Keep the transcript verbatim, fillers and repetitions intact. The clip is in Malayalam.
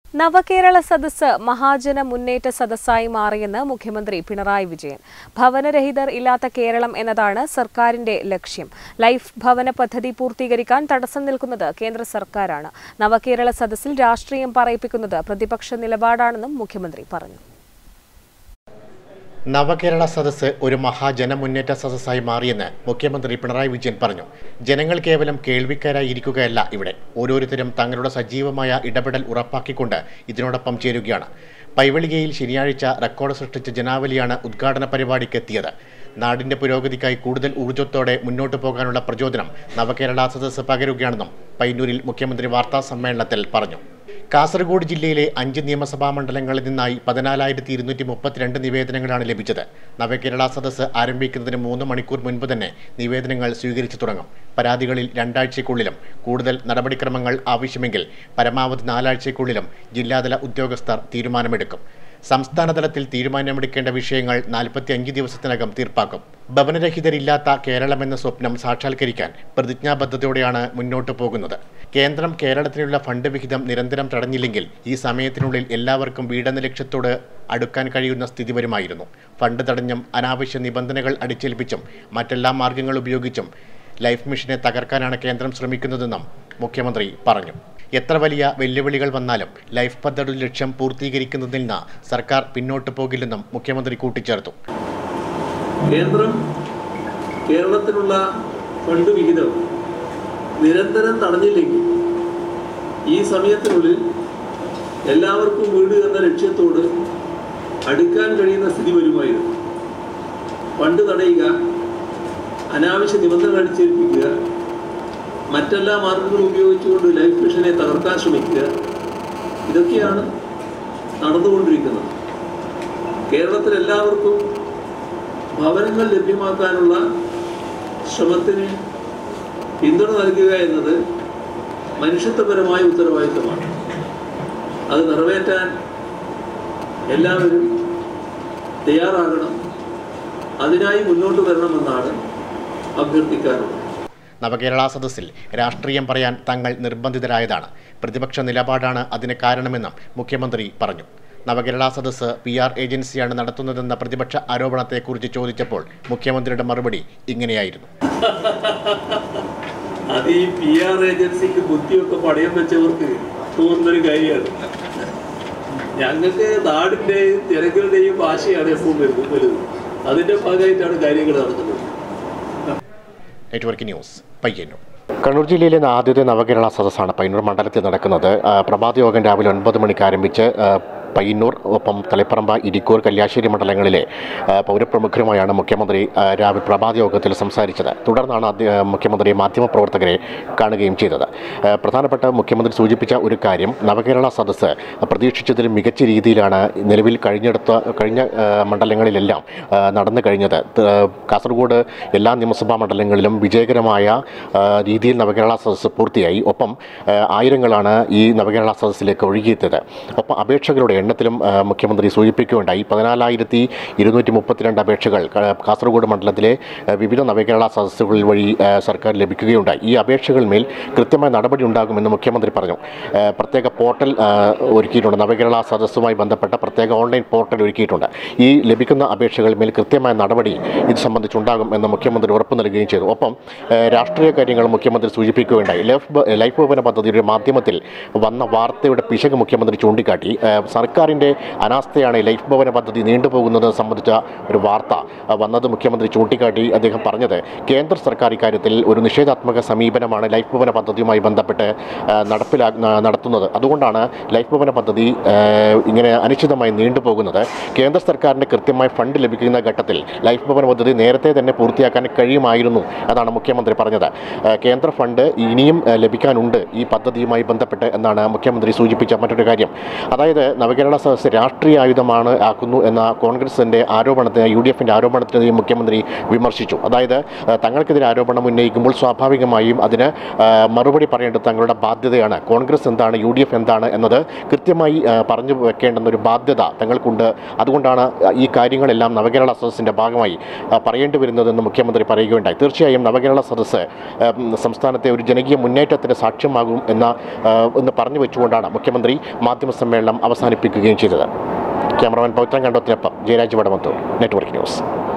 നവകേരള സദസ്സ് മഹാജന മുന്നേറ്റ സദസ്സായി മാറിയെന്ന് മുഖ്യമന്ത്രി പിണറായി വിജയൻ. ഭവനരഹിതർ ഇല്ലാത്ത കേരളം എന്നതാണ് സർക്കാരിന്റെ ലക്ഷ്യം. ലൈഫ് ഭവന പദ്ധതി പൂർത്തീകരിക്കാൻ തടസ്സം നിൽക്കുന്നത് കേന്ദ്ര സർക്കാരാണ്. നവകേരള സദസ്സിൽ രാഷ്ട്രീയം പറയിപ്പിക്കുന്നത് പ്രതിപക്ഷ നിലപാടാണെന്നും മുഖ്യമന്ത്രി പറഞ്ഞു. നവകേരള സദസ്സ് ഒരു മഹാജനമുന്നേറ്റ സദസ്സായി മാറിയെന്ന് മുഖ്യമന്ത്രി പിണറായി വിജയൻ പറഞ്ഞു. ജനങ്ങൾ കേവലം കേൾവിക്കാരായി ഇരിക്കുകയല്ല ഇവിടെ. ഓരോരുത്തരും തങ്ങളുടെ സജീവമായ ഇടപെടൽ ഉറപ്പാക്കിക്കൊണ്ട് ഇതിനോടൊപ്പം ചേരുകയാണ്. പൈവളികയിൽ ശനിയാഴ്ച റെക്കോർഡ് സൃഷ്ടിച്ച ജനാവലിയാണ് ഉദ്ഘാടന പരിപാടിക്ക് എത്തിയത്. നാടിന്റെ പുരോഗതിക്കായി കൂടുതൽ ഊർജ്ജത്തോടെ മുന്നോട്ടു പോകാനുള്ള പ്രചോദനം നവകേരള സദസ്സ് പകരുകയാണെന്നും പയ്യന്നൂരിൽ മുഖ്യമന്ത്രി വാർത്താ സമ്മേളനത്തിൽ പറഞ്ഞു. കാസർഗോഡ് ജില്ലയിലെ അഞ്ച് നിയമസഭാ മണ്ഡലങ്ങളിൽ നിന്നായി പതിനാലായിരത്തി ഇരുന്നൂറ്റി മുപ്പത്തിരണ്ട് നിവേദനങ്ങളാണ് ലഭിച്ചത്. നവകേരള സദസ്സ് ആരംഭിക്കുന്നതിന് മൂന്ന് മണിക്കൂർ മുൻപ് തന്നെ നിവേദനങ്ങൾ സ്വീകരിച്ചു തുടങ്ങും. പരാതികളിൽ രണ്ടാഴ്ചയ്ക്കുള്ളിലും കൂടുതൽ നടപടിക്രമങ്ങൾ ആവശ്യമെങ്കിൽ പരമാവധി നാലാഴ്ചയ്ക്കുള്ളിലും ജില്ലാതല ഉദ്യോഗസ്ഥർ തീരുമാനമെടുക്കും. സംസ്ഥാനതലത്തിൽ തീരുമാനമെടുക്കേണ്ട വിഷയങ്ങൾ നാൽപ്പത്തി അഞ്ച് ദിവസത്തിനകം തീർപ്പാക്കും. ഭവനരഹിതരില്ലാത്ത കേരളമെന്ന സ്വപ്നം സാക്ഷാത്കരിക്കാൻ പ്രതിജ്ഞാബദ്ധതയോടെയാണ് മുന്നോട്ടു പോകുന്നത്. കേന്ദ്രം കേരളത്തിനുള്ള ഫണ്ട് വിഹിതം നിരന്തരം തടഞ്ഞില്ലെങ്കിൽ ഈ സമയത്തിനുള്ളിൽ എല്ലാവർക്കും വീടെന്ന ലക്ഷ്യത്തോട് അടുക്കാൻ കഴിയുന്ന സ്ഥിതി വരുമായിരുന്നു. ഫണ്ട് തടഞ്ഞും അനാവശ്യ നിബന്ധനകൾ അടിച്ചേൽപ്പിച്ചും മറ്റെല്ലാ മാർഗങ്ങൾ ഉപയോഗിച്ചും ലൈഫ് മിഷനെ തകർക്കാനാണ് കേന്ദ്രം ശ്രമിക്കുന്നതെന്നും മുഖ്യമന്ത്രി പറഞ്ഞു. എത്ര വലിയ വെല്ലുവിളികൾ വന്നാലും ലൈഫ് പദ്ധതി ലക്ഷ്യം പൂർത്തീകരിക്കുന്നതിൽ നിന്ന് സർക്കാർ പിന്നോട്ട് പോകില്ലെന്നും മുഖ്യമന്ത്രി കൂട്ടിച്ചേർത്തു. കേന്ദ്രം കേരളത്തിനുള്ള ഫണ്ട് വിഹിതം നിരന്തരം തടഞ്ഞില്ലെങ്കിൽ ഈ സമയത്തിനുള്ളിൽ എല്ലാവർക്കും വീട് എന്ന ലക്ഷ്യത്തോട് അടുക്കാൻ കഴിയുന്ന സ്ഥിതി വരുമായിരുന്നു. ഫണ്ട് തടയുക, അനാവശ്യ നിബന്ധനകൾ അടിച്ചേൽപ്പിക്കുക, മറ്റെല്ലാ മാർഗങ്ങളും ഉപയോഗിച്ചുകൊണ്ട് ലൈഫ് മിഷനെ തകർക്കാൻ ശ്രമിക്കുക, ഇതൊക്കെയാണ് നടന്നുകൊണ്ടിരിക്കുന്നത്. കേരളത്തിൽ എല്ലാവർക്കും ഭവനങ്ങൾ ലഭ്യമാക്കാനുള്ള ശ്രമത്തിന് പിന്തുണ നൽകുക എന്നത് മനുഷ്യത്വപരമായ ഉത്തരവാദിത്തമാണ്. അത് നിറവേറ്റാൻ എല്ലാവരും തയ്യാറാകണം. അതിനായി മുന്നോട്ട് വരണമെന്നാണ് അഭ്യർത്ഥിക്കാറുള്ളത്. നവകേരള സദസ്സിൽ രാഷ്ട്രീയം പറയാൻ തങ്ങൾ നിർബന്ധിതരായതാണ്. പ്രതിപക്ഷ നിലപാടാണ് അതിന് കാരണമെന്നും മുഖ്യമന്ത്രി പറഞ്ഞു. നവകേരള സദസ്സ് പി ആർ ഏജൻസിയാണ് നടത്തുന്നതെന്ന പ്രതിപക്ഷ ആരോപണത്തെക്കുറിച്ച് ചോദിച്ചപ്പോൾ മുഖ്യമന്ത്രിയുടെ മറുപടി ഇങ്ങനെയായിരുന്നു. അത് ഈ പി ആർ ഏജൻസിക്ക് ബുദ്ധിയൊക്കെ പടയം വെച്ചവർക്ക് തോന്നുന്നൊരു കാര്യമാണ്. ഞങ്ങൾക്ക് നാടിൻ്റെയും ജനങ്ങളുടെയും ഭാഷയാണ് എപ്പോൾ വലുത്. അതിൻ്റെ ഭാഗമായിട്ടാണ് കാര്യങ്ങൾ നടക്കുന്നത്. Network news, Payyanur. കണ്ണൂർ ജില്ലയിലെ ആദ്യത്തെ നവകേരള സദസ്സാണ് പയ്യന്നൂർ മണ്ഡലത്തിൽ നടക്കുന്നത്. പ്രഭാത യോഗം രാവിലെ ഒൻപത് മണിക്ക് ആരംഭിച്ച് പയ്യന്നൂർ, ഒപ്പം തളിപ്പറമ്പ, ഇരിക്കൂർ, കല്യാശ്ശേരി മണ്ഡലങ്ങളിലെ പൗരപ്രമുഖരുമായാണ് മുഖ്യമന്ത്രി രാവിലെ പ്രഭാത യോഗത്തിൽ സംസാരിച്ചത്. തുടർന്നാണ് മുഖ്യമന്ത്രി മാധ്യമപ്രവർത്തകരെ കാണുകയും ചെയ്തത്. പ്രധാനപ്പെട്ട മുഖ്യമന്ത്രി സൂചിപ്പിച്ച ഒരു കാര്യം, നവകേരള സദസ്സ് പ്രതീക്ഷിച്ചതിലും മികച്ച രീതിയിലാണ് നിലവിൽ കഴിഞ്ഞെടുത്ത കഴിഞ്ഞ മണ്ഡലങ്ങളിലെല്ലാം നടന്നു കഴിഞ്ഞത്. കാസർഗോഡ് എല്ലാ നിയമസഭാ മണ്ഡലങ്ങളിലും വിജയകരമായ രീതിയിൽ നവകേരള സദസ്സ് പൂർത്തിയായി. ഒപ്പം ആയിരങ്ങളാണ് ഈ നവകേരള സദസ്സിലേക്ക് ഒഴുകിയെത്തിയത്. ഒപ്പം അപേക്ഷകളുടെ എണ്ണത്തിലും മുഖ്യമന്ത്രി സൂചിപ്പിക്കുകയുണ്ടായി. പതിനാലായിരത്തി ഇരുന്നൂറ്റി മുപ്പത്തിരണ്ട് അപേക്ഷകൾ കാസർഗോഡ് മണ്ഡലത്തിലെ വിവിധ നവകേരള സദസ്സുകളിൽ വഴി സർക്കാർ ലഭിക്കുകയുണ്ടായി. ഈ അപേക്ഷകളിന്മേൽ കൃത്യമായ നടപടി ഉണ്ടാകുമെന്ന് മുഖ്യമന്ത്രി പറഞ്ഞു. പ്രത്യേക പോർട്ടൽ ഒരുക്കിയിട്ടുണ്ട്. നവകേരള സദസ്സുമായി ബന്ധപ്പെട്ട പ്രത്യേക ഓൺലൈൻ പോർട്ടൽ ഒരുക്കിയിട്ടുണ്ട്. ഈ ലഭിക്കുന്ന അപേക്ഷകളിന്മേൽ കൃത്യമായ നടപടി ഇത് സംബന്ധിച്ചുണ്ടാകും എന്ന് മുഖ്യമന്ത്രി ഉറപ്പു നൽകുകയും ചെയ്തു. ഒപ്പം രാഷ്ട്രീയ കാര്യങ്ങൾ മുഖ്യമന്ത്രി സൂചിപ്പിക്കുകയുണ്ടായി. ലൈഫ് ലൈഫ് ഭവന പദ്ധതിയുടെ മാധ്യമത്തിൽ വന്ന വാർത്തയുടെ പിശക് മുഖ്യമന്ത്രി ചൂണ്ടിക്കാട്ടി. സർക്കാരിൻ്റെ അനാസ്ഥയാണ് ലൈഫ് ഭവന പദ്ധതി നീണ്ടുപോകുന്നത് സംബന്ധിച്ച ഒരു വാർത്ത വന്നത് മുഖ്യമന്ത്രി ചൂണ്ടിക്കാട്ടി. അദ്ദേഹം പറഞ്ഞത്, കേന്ദ്ര സർക്കാർ ഇക്കാര്യത്തിൽ ഒരു നിഷേധാത്മക സമീപനമാണ് ലൈഫ് ഭവന പദ്ധതിയുമായി ബന്ധപ്പെട്ട് നടപ്പിലാ നടത്തുന്നത്. അതുകൊണ്ടാണ് ലൈഫ് ഭവന പദ്ധതി ഇങ്ങനെ അനിശ്ചിതമായി നീണ്ടുപോകുന്നത്. കേന്ദ്ര സർക്കാരിൻ്റെ കൃത്യമായ ഫണ്ട് ലഭിക്കുന്ന ഘട്ടത്തിൽ ലൈഫ് ഭവന പദ്ധതി നേരത്തെ തന്നെ പൂർത്തിയാക്കാൻ കഴിയുമായിരുന്നു എന്നാണ് മുഖ്യമന്ത്രി പറഞ്ഞത്. കേന്ദ്ര ഫണ്ട് ഇനിയും ലഭിക്കാനുണ്ട് ഈ പദ്ധതിയുമായി ബന്ധപ്പെട്ട് എന്നാണ് മുഖ്യമന്ത്രി സൂചിപ്പിച്ച മറ്റൊരു കാര്യം. അതായത് നവകേരള നവകേരള സദസ്സ് രാഷ്ട്രീയ ആയുധമാണ് ആക്കുന്നു എന്ന കോൺഗ്രസിൻ്റെ ആരോപണത്തിന് യു ഡി എഫിൻ്റെ ആരോപണത്തിന് മുഖ്യമന്ത്രി വിമർശിച്ചു. അതായത് തങ്ങൾക്കെതിരെ ആരോപണം ഉന്നയിക്കുമ്പോൾ സ്വാഭാവികമായും അതിന് മറുപടി പറയേണ്ടത് തങ്ങളുടെ ബാധ്യതയാണ്. കോൺഗ്രസ് എന്താണ്, യു ഡി എഫ് എന്താണ് എന്നത് കൃത്യമായി പറഞ്ഞു വെക്കേണ്ടെന്നൊരു ബാധ്യത തങ്ങൾക്കുണ്ട്. അതുകൊണ്ടാണ് ഈ കാര്യങ്ങളെല്ലാം നവകേരള സദസ്സിൻ്റെ ഭാഗമായി പറയേണ്ടി വരുന്നതെന്ന് മുഖ്യമന്ത്രി പറയുകയുണ്ടായി. തീർച്ചയായും നവകേരള സദസ്സ് സംസ്ഥാനത്തെ ഒരു ജനകീയ മുന്നേറ്റത്തിന് സാക്ഷ്യമാകും എന്ന എന്ന് പറഞ്ഞു വെച്ചുകൊണ്ടാണ് മുഖ്യമന്ത്രി മാധ്യമ സമ്മേളനം അവസാനിപ്പിക്കുകയും ചെയ്തത്. ക്യാമറമാൻ പൗത്രൻ കണ്ടോത്തിനൊപ്പം ജയരാജ് വടമത്തൂർ, നെറ്റ്വർക്ക് ന്യൂസ്.